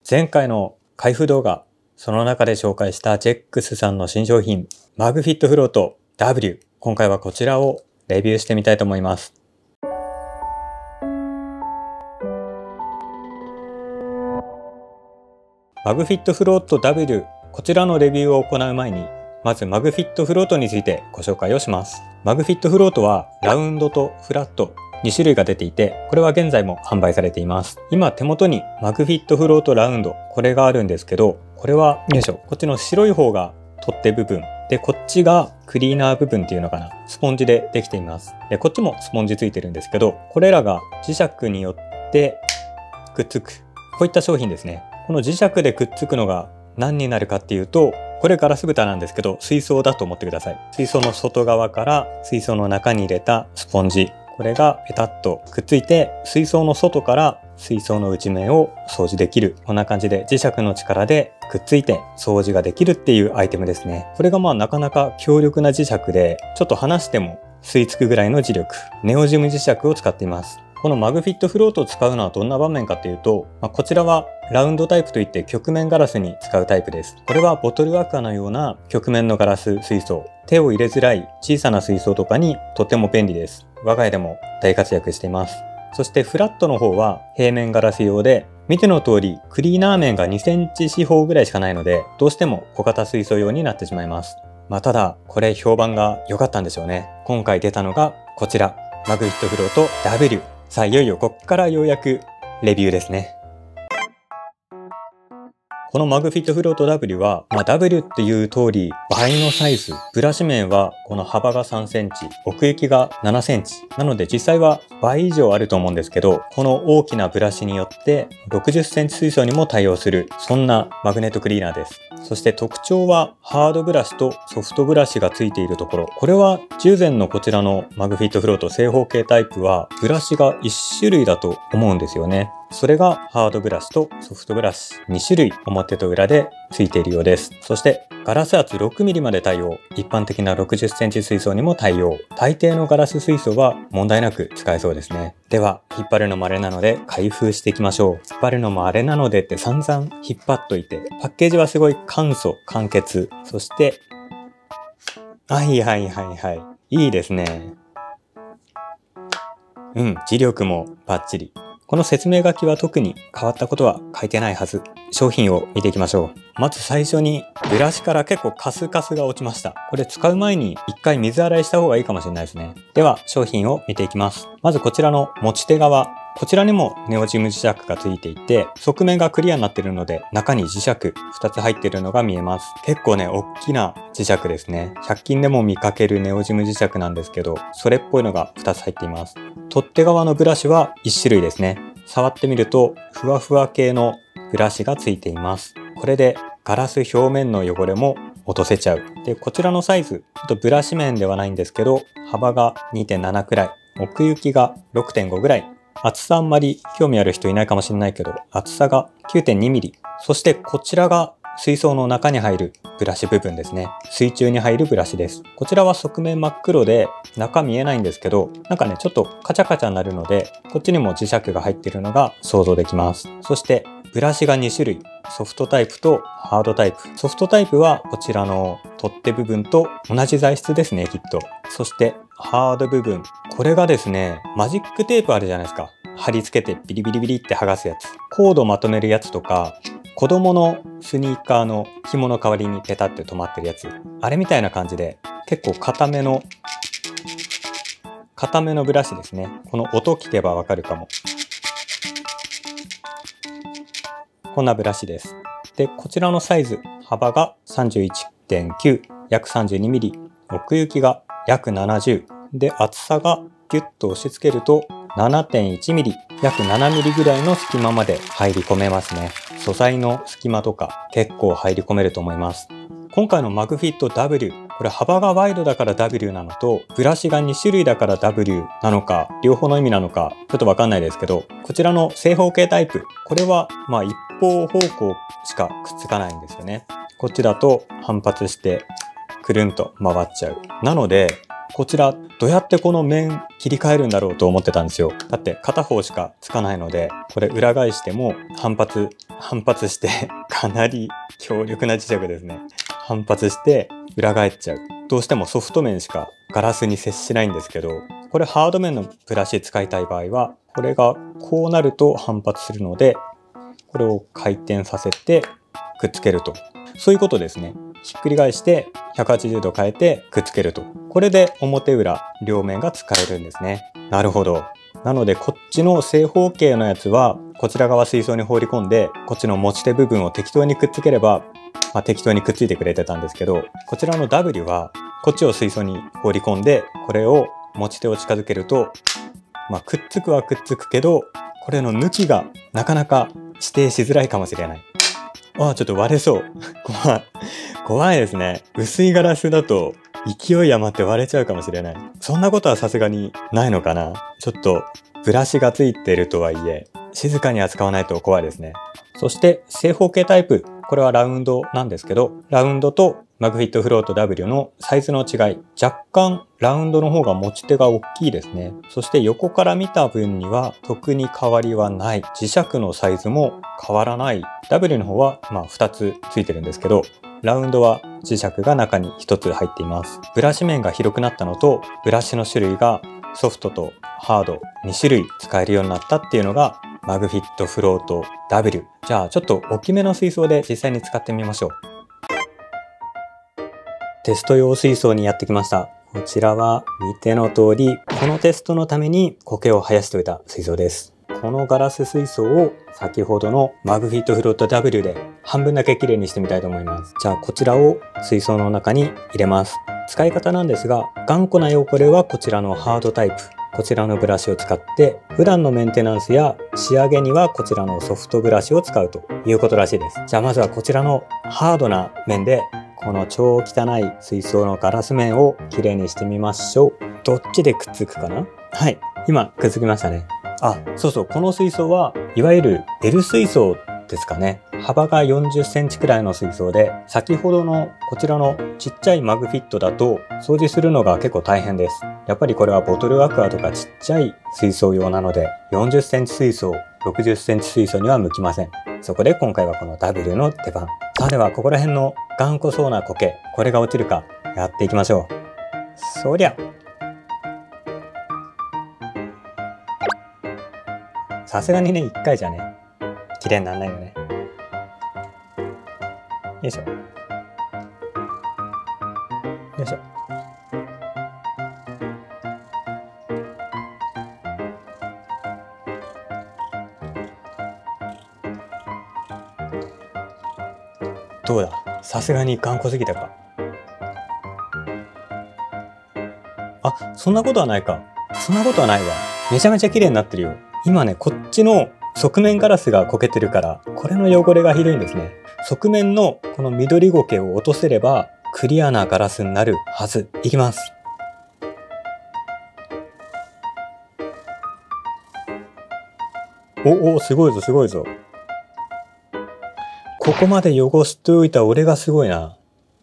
前回の開封動画、その中で紹介したジェックスさんの新商品、マグフィットフロート W。今回はこちらをレビューしてみたいと思います。マグフィットフロート W、こちらのレビューを行う前に、まずマグフィットフロートについてご紹介をします。マグフィットフロートはラウンドとフラット2種類が出ていて、これは現在も販売されています。今手元にマグフィットフロートラウンド、これがあるんですけど、これはよいしょ、こっちの白い方が取っ手部分で、こっちがクリーナー部分っていうのかな、スポンジでできています。でこっちもスポンジついてるんですけど、これらが磁石によってくっつく、こういった商品ですね。この磁石でくっつくのが何になるかっていうと、これガラス蓋なんですけど、水槽だと思ってください。水槽の外側から水槽の中に入れたスポンジ、これがペタッとくっついて、水槽の外から水槽の内面を掃除できる。こんな感じで磁石の力でくっついて掃除ができるっていうアイテムですね。これがなかなか強力な磁石で、ちょっと離しても吸い付くぐらいの磁力。ネオジム磁石を使っています。このマグフィットフロートを使うのはどんな場面かっていうと、こちらはラウンドタイプといって曲面ガラスに使うタイプです。これはボトルアクアのような曲面のガラス水槽。手を入れづらい小さな水槽とかにとても便利です。我が家でも大活躍しています。そしてフラットの方は平面ガラス用で、見ての通りクリーナー面が2センチ四方ぐらいしかないので、どうしても小型水槽用になってしまいます。ただこれ評判が良かったんでしょうね。今回出たのがこちら、マグフィットフロート W。さあいよいよこっからようやくレビューですね。このマグフィットフロート W は、W っていう通り倍のサイズ。ブラシ面はこの幅が3センチ、奥行きが7センチ。なので実際は倍以上あると思うんですけど、この大きなブラシによって60センチ水槽にも対応する、そんなマグネットクリーナーです。そして特徴はハードブラシとソフトブラシがついているところ。これは従前のこちらのマグフィットフロート正方形タイプはブラシが1種類だと思うんですよね。それがハードブラシとソフトブラシ2種類表と裏でついているようです。そしてガラス厚 6mm まで対応。一般的な60センチ水槽にも対応。大抵のガラス水槽は問題なく使えそうですね。では引っ張るのもあれなので開封していきましょう。引っ張るのもあれなのでって散々引っ張っといて、パッケージはすごい簡素簡潔。そしてはいいいですね。磁力もバッチリ。この説明書きは特に変わったことは書いてないはず。商品を見ていきましょう。まず最初にブラシから結構カスカスが落ちました。これ使う前に一回水洗いした方がいいかもしれないですね。では商品を見ていきます。まずこちらの持ち手側。こちらにもネオジム磁石がついていて、側面がクリアになっているので中に磁石2つ入っているのが見えます。結構ね、大きな磁石ですね。100均でも見かけるネオジム磁石なんですけど、それっぽいのが2つ入っています。取っ手側のブラシは1種類ですね。触ってみるとふわふわ系のブラシがついています。これでガラス表面の汚れも落とせちゃう。で、こちらのサイズ、ちょっとブラシ面ではないんですけど、幅が 2.7 くらい、奥行きが 6.5 ぐらい、厚さあんまり興味ある人いないかもしれないけど、厚さが 9.2mm。そしてこちらが水槽の中に入るブラシ部分ですね。水中に入るブラシです。こちらは側面真っ黒で中見えないんですけど、なんかね、ちょっとカチャカチャになるので、こっちにも磁石が入っているのが想像できます。そしてブラシが2種類。ソフトタイプとハードタイプ。ソフトタイプはこちらの取っ手部分と同じ材質ですね、きっと。そしてハード部分。これがですね、マジックテープあるじゃないですか。貼り付けてビリビリビリって剥がすやつ。コードまとめるやつとか、子供のスニーカーの紐の代わりにペタって止まってるやつ。あれみたいな感じで、結構固めのブラシですね。この音聞けばわかるかも。こんなブラシです。で、こちらのサイズ、幅が 31.9、約 32mm、奥行きが約70、で、厚さがギュッと押し付けると 7.1mm、約 7mm ぐらいの隙間まで入り込めますね。素材の隙間とか結構入り込めると思います。今回のマグフィット W、これ幅がワイドだから W なのと、ブラシが2種類だから W なのか、両方の意味なのか、ちょっとわかんないですけど、こちらの正方形タイプ、これは一方方向しかくっつかないんですよね。こっちだと反発してくるんと回っちゃう。なので、 こちらどうやってこの面切り替えるんだろうと思ってたんですよ。だって片方しかつかないので、これ裏返しても反発してかなり強力な磁石ですね。反発して裏返っちゃう。どうしてもソフト面しかガラスに接しないんですけど、これハード面のブラシ使いたい場合は、これがこうなると反発するので、これを回転させてくっつけると。そういうことですね。ひっくり返して180度変えてくっつけると。これで表裏両面が使えるんですね。なるほど。なのでこっちの正方形のやつはこちら側水槽に放り込んで、こっちの持ち手部分を適当にくっつければ、適当にくっついてくれてたんですけど、こちらの W はこっちを水槽に放り込んで、これを持ち手を近づけると、くっつくはくっつくけど、これの抜きがなかなか指定しづらいかもしれない。ちょっと割れそう。怖いですね。薄いガラスだと勢い余って割れちゃうかもしれない。そんなことはさすがにないのかな。ちょっとブラシがついてるとはいえ、静かに扱わないと怖いですね。そして正方形タイプ。これはラウンドなんですけど、ラウンドとマグフィットフロート W のサイズの違い。若干ラウンドの方が持ち手が大きいですね。そして横から見た分には特に変わりはない。磁石のサイズも変わらない。W の方は2つついてるんですけど、ラウンドは磁石が中に1つ入っています。ブラシ面が広くなったのと、ブラシの種類がソフトとハード2種類使えるようになったっていうのがマグフィットフロート W。じゃあちょっと大きめの水槽で実際に使ってみましょう。テスト用水槽にやってきました。こちらは見ての通り、このテストのために苔を生やしておいた水槽です。このガラス水槽を先ほどのマグフィットフロート W で半分だけきれいにしてみたいと思います。じゃあこちらを水槽の中に入れます。使い方なんですが、頑固な汚れはこちらのハードタイプ。こちらのブラシを使って、普段のメンテナンスや仕上げにはこちらのソフトブラシを使うということらしいです。じゃあまずはこちらのハードな面で、この超汚い水槽のガラス面をきれいにしてみましょう。どっちでくっつくかな？はい、今くっつきましたね。そうそう、この水槽はいわゆる L 水槽ですかね。幅が40センチくらいの水槽で、先ほどのこちらのちっちゃいマグフィットだと掃除するのが結構大変です。やっぱりこれはボトルアクアとかちっちゃい水槽用なので、40センチ水槽、60センチ水槽には向きません。そこで今回はこの W の出番。ではここら辺の頑固そうな苔、これが落ちるかやっていきましょう。そりゃ。さすがにね、1回じゃね、綺麗にならないよね。よいしょ。よいしょ。どうだ？さすがに頑固すぎたか。そんなことはないか。そんなことはないわ。めちゃめちゃ綺麗になってるよ。今ね、こっちの側面ガラスがこけてるから、これの汚れがひどいんですね。側面のこの緑苔を落とせれば、クリアなガラスになるはず。いきます。すごいぞ、すごいぞ。ここまで汚しておいた俺がすごいな。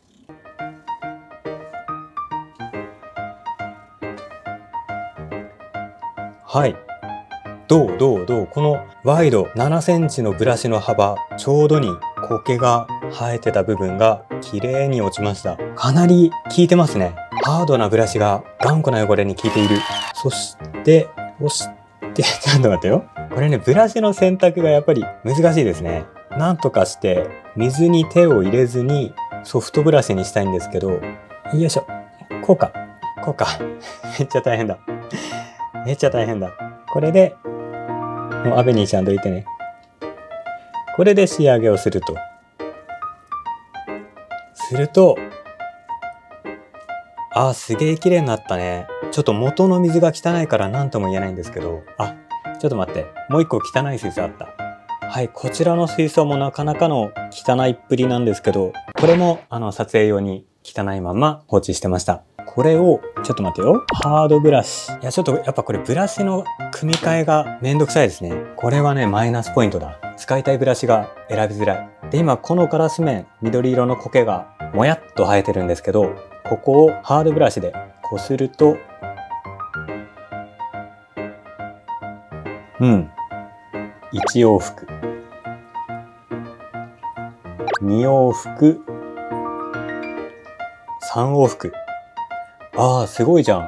はい。どうこのワイド7センチのブラシの幅、ちょうどに苔が生えてた部分が綺麗に落ちました。かなり効いてますね。ハードなブラシが頑固な汚れに効いている。そして、ちょっと待ってよ。これね、ブラシの選択がやっぱり難しいですね。なんとかして水に手を入れずにソフトブラシにしたいんですけど、よいしょ。こうか。めっちゃ大変だ。これで、もうアベニーちゃんといてね。これで仕上げをすると。すげえ綺麗になったね。ちょっと元の水が汚いから何とも言えないんですけど、ちょっと待って。もう一個汚い水槽あった。はい、こちらの水槽もなかなかの汚いっぷりなんですけど、これも撮影用に汚いまま放置してました。これを、ちょっと待ってよ。ハードブラシ。ちょっとやっぱこれブラシの組み替えがめんどくさいですね。これはね、マイナスポイントだ。使いたいブラシが選びづらい。で、今このガラス面、緑色の苔がもやっと生えてるんですけど、ここをハードブラシでこすると、1往復、2往復、3往復。ああ、すごいじゃん。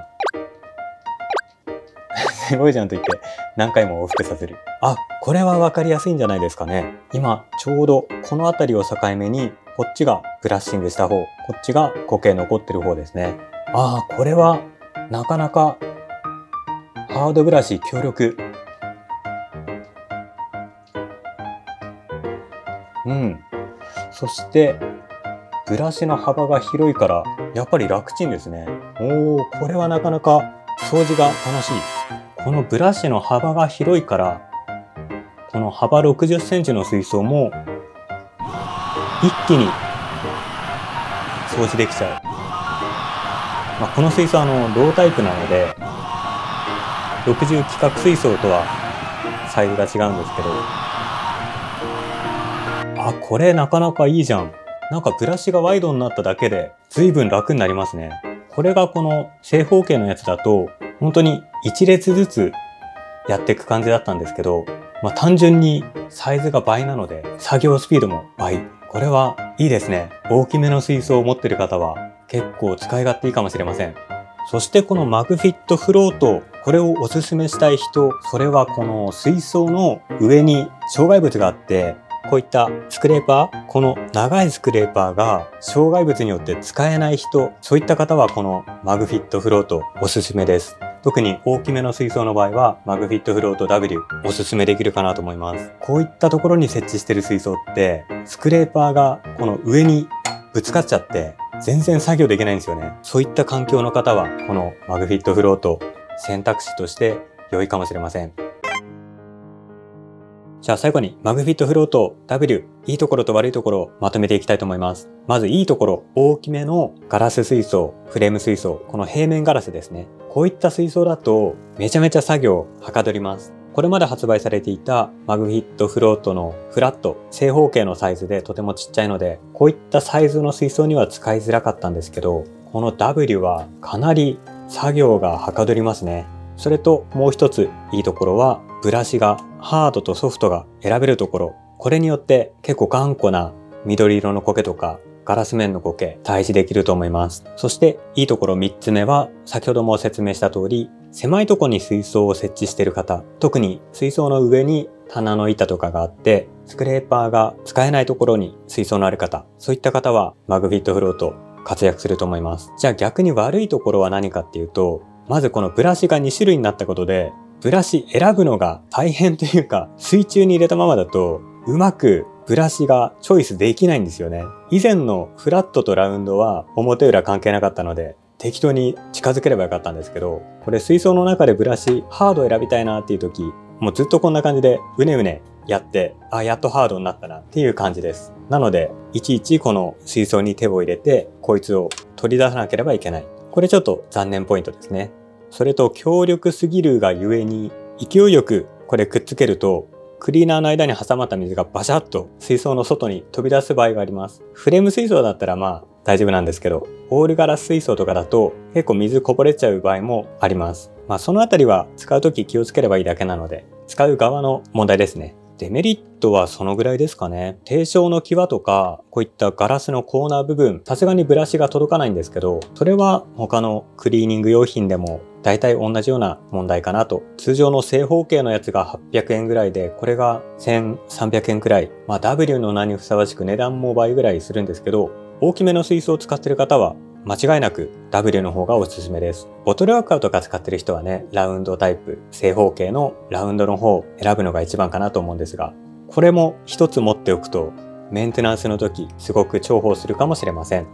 すごいじゃんと言って何回も往復させる。あ、これは分かりやすいんじゃないですかね。今ちょうどこの辺りを境目に、こっちがブラッシングした方、こっちが固形残ってる方ですね。ああ、これはなかなかハードブラシ強力。そしてブラシの幅が広いからやっぱり楽ちんですね。おお、これはなかなか掃除が楽しい。このブラシの幅が広いから、この幅60センチの水槽も一気に掃除できちゃう。この水槽ロータイプなので60規格水槽とはサイズが違うんですけど、これなかなかいいじゃん。なんかブラシがワイドになっただけで随分楽になりますね。これがこの正方形のやつだと本当に1列ずつやっていく感じだったんですけど、単純にサイズが倍なので作業スピードも倍。これはいいですね。大きめの水槽を持ってる方は結構使い勝手いいかもしれません。そしてこのマグフィットフロート、これをおすすめしたい人、それはこの水槽の上に障害物があって、こういったスクレーパー、この長いスクレーパーが障害物によって使えない人、そういった方はこのマグフィットフロートおすすめです。特に大きめの水槽の場合はマグフィットフロート W おすすめできるかなと思います。こういったところに設置している水槽ってスクレーパーがこの上にぶつかっちゃって全然作業できないんですよね。そういった環境の方はこのマグフィットフロート選択肢として良いかもしれません。じゃあ最後にマグフィットフロート W、いいところと悪いところをまとめていきたいと思います。まずいいところ、大きめのガラス水槽、フレーム水槽、この平面ガラスですね。こういった水槽だとめちゃめちゃ作業はかどります。これまで発売されていたマグフィットフロートのフラット、正方形のサイズでとてもちっちゃいので、こういったサイズの水槽には使いづらかったんですけど、この W はかなり作業がはかどりますね。それともう一ついいところは、ブラシがハードとソフトが選べるところ。これによって結構頑固な緑色の苔とかガラス面の苔対峙できると思います。そしていいところ3つ目は、先ほども説明した通り、狭いところに水槽を設置している方、特に水槽の上に棚の板とかがあってスクレーパーが使えないところに水槽のある方、そういった方はマグフィットフロート活躍すると思います。じゃあ逆に悪いところは何かっていうと、まずこのブラシが2種類になったことで、ブラシ選ぶのが大変というか、水中に入れたままだとうまくブラシがチョイスできないんですよね。以前のフラットとラウンドは表裏関係なかったので適当に近づければよかったんですけど、これ水槽の中でブラシハード選びたいなっていう時、もうずっとこんな感じでうねうねやって、やっとハードになったなっていう感じです。なのでいちいちこの水槽に手を入れてこいつを取り出さなければいけない。これちょっと残念ポイントですね。それと強力すぎるがゆえに、勢いよくこれくっつけるとクリーナーの間に挟まった水がバシャッと水槽の外に飛び出す場合があります。フレーム水槽だったら大丈夫なんですけど、オールガラス水槽とかだと結構水こぼれちゃう場合もあります。そのあたりは使うとき気をつければいいだけなので、使う側の問題ですね。デメリットはそのぐらいですかね。低床の際とか、こういったガラスのコーナー部分、さすがにブラシが届かないんですけど、それは他のクリーニング用品でも大体同じような問題かなと。通常の正方形のやつが800円ぐらいで、これが1300円くらい。W の名にふさわしく値段も倍ぐらいするんですけど、大きめの水槽を使っている方は間違いなく W の方がおすすめです。ボトルアクアとか使ってる人はね、ラウンドタイプ、正方形のラウンドの方を選ぶのが一番かなと思うんですが、これも一つ持っておくとメンテナンスの時すごく重宝するかもしれません。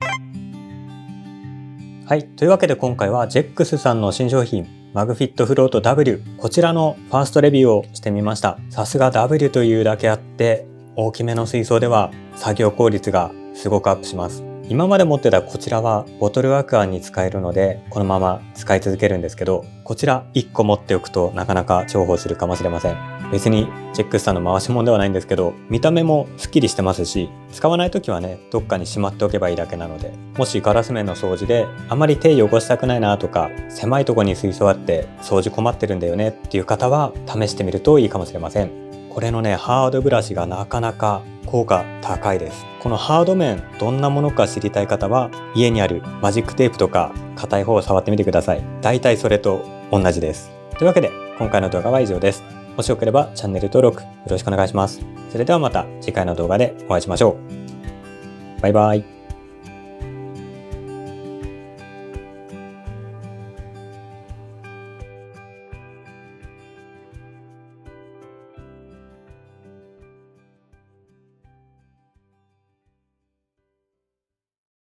はい、というわけで今回はジェックスさんの新商品マグフィットフロート W、 こちらのファーストレビューをしてみました。さすが W というだけあって大きめの水槽では作業効率がすごくアップします。今まで持ってたこちらはボトルアクアに使えるのでこのまま使い続けるんですけど、こちら1個持っておくとなかなか重宝するかもしれません。 別にチェックスターの回し物ではないんですけど、見た目もスッキリしてますし、使わない時はね、どっかにしまっておけばいいだけなので、もしガラス面の掃除であまり手汚したくないなとか、狭いところに水槽あって掃除困ってるんだよねっていう方は試してみるといいかもしれません。これのね、ハードブラシがなかなか効果高いです。このハード面どんなものか知りたい方は、家にあるマジックテープとか硬い方を触ってみてください。だいたいそれと同じです。というわけで今回の動画は以上です。もしよければチャンネル登録よろしくお願いします。それではまた次回の動画でお会いしましょう。バイバイ。